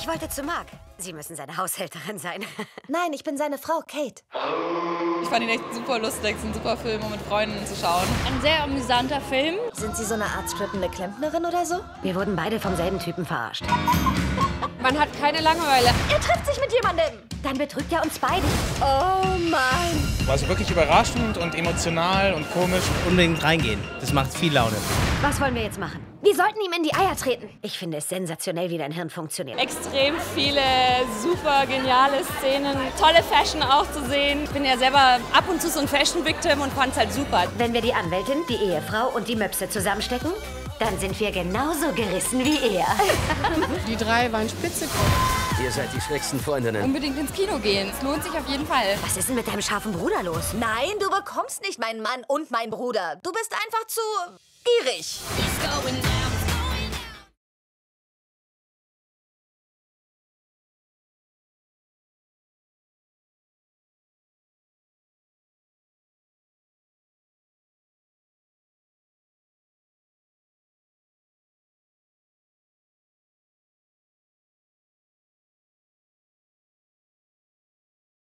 Ich wollte zu Mark. Sie müssen seine Haushälterin sein. Nein, ich bin seine Frau, Kate. Ich fand ihn echt super lustig. Es ist ein super Film, um mit Freunden zu schauen. Ein sehr amüsanter Film. Sind Sie so eine Art strippende Klempnerin oder so? Wir wurden beide vom selben Typen verarscht. Man hat keine Langeweile. Er trifft sich mit jemandem. Dann betrügt er uns beide. Oh Mann. War also wirklich überraschend und emotional und komisch. Unbedingt reingehen. Das macht viel Laune. Was wollen wir jetzt machen? Wir sollten ihm in die Eier treten. Ich finde es sensationell, wie dein Hirn funktioniert. Extrem viele super geniale Szenen. Tolle Fashion auch zu sehen. Ich bin ja selber ab und zu so ein Fashion-Victim und fand es halt super. Wenn wir die Anwältin, die Ehefrau und die Möpse zusammenstecken, dann sind wir genauso gerissen wie er. Die drei waren spitze. Ihr seid die schrägsten Freundinnen. Unbedingt ins Kino gehen. Es lohnt sich auf jeden Fall. Was ist denn mit deinem scharfen Bruder los? Nein, du bekommst nicht meinen Mann und meinen Bruder. Du bist einfach zu gierig. It's going down.